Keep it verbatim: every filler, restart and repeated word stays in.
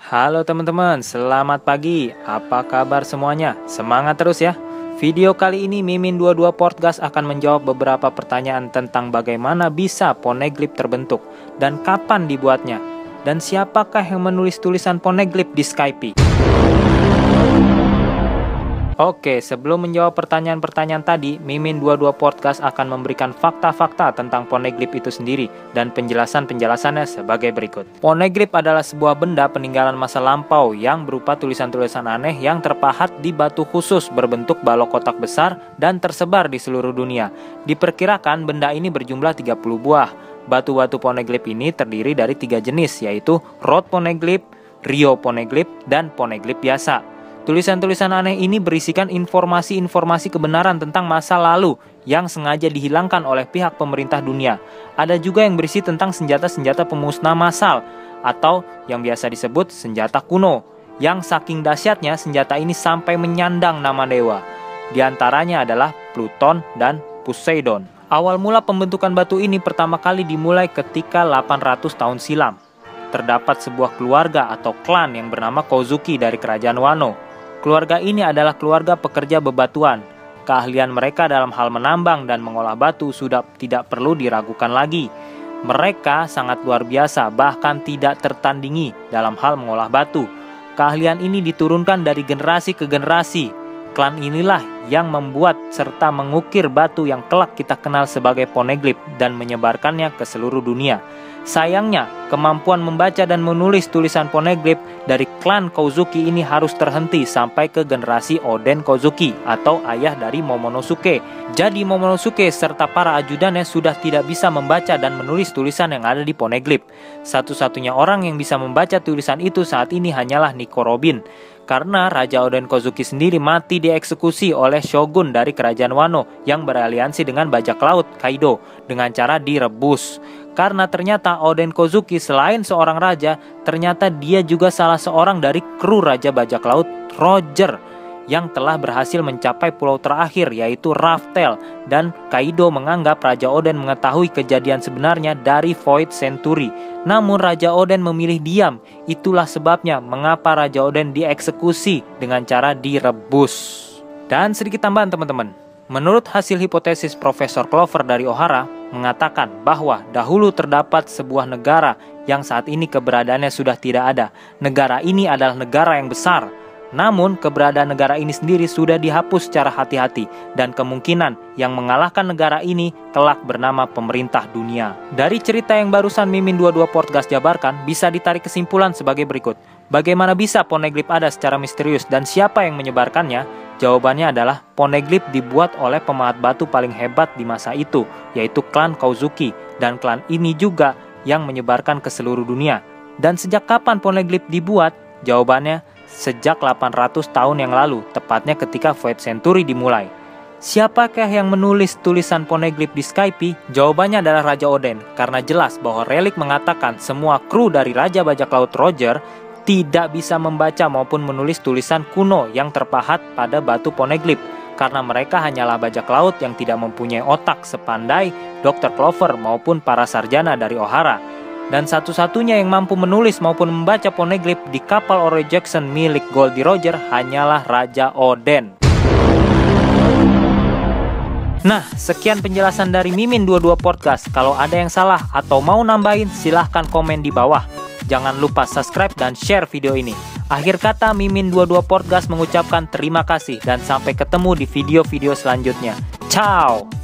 Halo teman-teman, selamat pagi. Apa kabar semuanya? Semangat terus ya. Video kali ini Mimin dua puluh dua Podcast akan menjawab beberapa pertanyaan tentang bagaimana bisa poneglyph terbentuk dan kapan dibuatnya, dan siapakah yang menulis tulisan poneglyph di Skype. Oke, sebelum menjawab pertanyaan-pertanyaan tadi, Mimin dua puluh dua Podcast akan memberikan fakta-fakta tentang poneglyph itu sendiri dan penjelasan-penjelasannya sebagai berikut. Poneglyph adalah sebuah benda peninggalan masa lampau yang berupa tulisan-tulisan aneh yang terpahat di batu khusus berbentuk balok kotak besar dan tersebar di seluruh dunia. Diperkirakan benda ini berjumlah tiga puluh buah. Batu-batu poneglyph ini terdiri dari tiga jenis, yaitu Rhodes poneglyph, Rio poneglyph, dan poneglyph biasa. Tulisan-tulisan aneh ini berisikan informasi-informasi kebenaran tentang masa lalu yang sengaja dihilangkan oleh pihak pemerintah dunia. Ada juga yang berisi tentang senjata-senjata pemusnah massal atau yang biasa disebut senjata kuno, yang saking dahsyatnya senjata ini sampai menyandang nama dewa. Di antaranya adalah Pluton dan Poseidon. Awal mula pembentukan batu ini pertama kali dimulai ketika delapan ratus tahun silam. Terdapat sebuah keluarga atau klan yang bernama Kozuki dari kerajaan Wano. Keluarga ini adalah keluarga pekerja bebatuan. Keahlian mereka dalam hal menambang dan mengolah batu sudah tidak perlu diragukan lagi. Mereka sangat luar biasa, bahkan tidak tertandingi dalam hal mengolah batu. Keahlian ini diturunkan dari generasi ke generasi. Klan inilah yang membuat serta mengukir batu yang kelak kita kenal sebagai poneglyph dan menyebarkannya ke seluruh dunia. Sayangnya, kemampuan membaca dan menulis tulisan poneglyph dari klan Kozuki ini harus terhenti sampai ke generasi Oden Kozuki atau ayah dari Momonosuke. Jadi Momonosuke serta para ajudannya sudah tidak bisa membaca dan menulis tulisan yang ada di poneglyph. Satu-satunya orang yang bisa membaca tulisan itu saat ini hanyalah Nico Robin. Karena Raja Oden Kozuki sendiri mati dieksekusi oleh shogun dari kerajaan Wano yang beraliansi dengan bajak laut Kaido dengan cara direbus. Karena ternyata Oden Kozuki selain seorang raja, ternyata dia juga salah seorang dari kru Raja Bajak Laut Roger yang telah berhasil mencapai pulau terakhir, yaitu Raftel, dan Kaido menganggap Raja Oden mengetahui kejadian sebenarnya dari Void Century. Namun Raja Oden memilih diam. Itulah sebabnya mengapa Raja Oden dieksekusi dengan cara direbus. Dan sedikit tambahan teman-teman. Menurut hasil hipotesis Profesor Clover dari Ohara mengatakan bahwa dahulu terdapat sebuah negara yang saat ini keberadaannya sudah tidak ada. Negara ini adalah negara yang besar. Namun keberadaan negara ini sendiri sudah dihapus secara hati-hati, dan kemungkinan yang mengalahkan negara ini kelak bernama pemerintah dunia. Dari cerita yang barusan Mimin dua puluh dua Podcast jabarkan, bisa ditarik kesimpulan sebagai berikut. Bagaimana bisa poneglyph ada secara misterius dan siapa yang menyebarkannya? Jawabannya adalah poneglyph dibuat oleh pemahat batu paling hebat di masa itu, yaitu klan Kozuki, dan klan ini juga yang menyebarkan ke seluruh dunia. Dan sejak kapan poneglyph dibuat? Jawabannya sejak delapan ratus tahun yang lalu, tepatnya ketika Void Century dimulai. Siapakah yang menulis tulisan poneglyph di Skype? Jawabannya adalah Raja Oden, karena jelas bahwa relik mengatakan semua kru dari Raja Bajak Laut Roger tidak bisa membaca maupun menulis tulisan kuno yang terpahat pada batu poneglyph, karena mereka hanyalah bajak laut yang tidak mempunyai otak sepandai dokter Clover maupun para sarjana dari Ohara. Dan satu-satunya yang mampu menulis maupun membaca poneglyph di kapal Oro Jackson milik Goldie Roger hanyalah Raja Oden. Nah, sekian penjelasan dari Mimin dua puluh dua Podcast. Kalau ada yang salah atau mau nambahin, silahkan komen di bawah. Jangan lupa subscribe dan share video ini. Akhir kata, Mimin dua puluh dua Podcast mengucapkan terima kasih dan sampai ketemu di video-video selanjutnya. Ciao!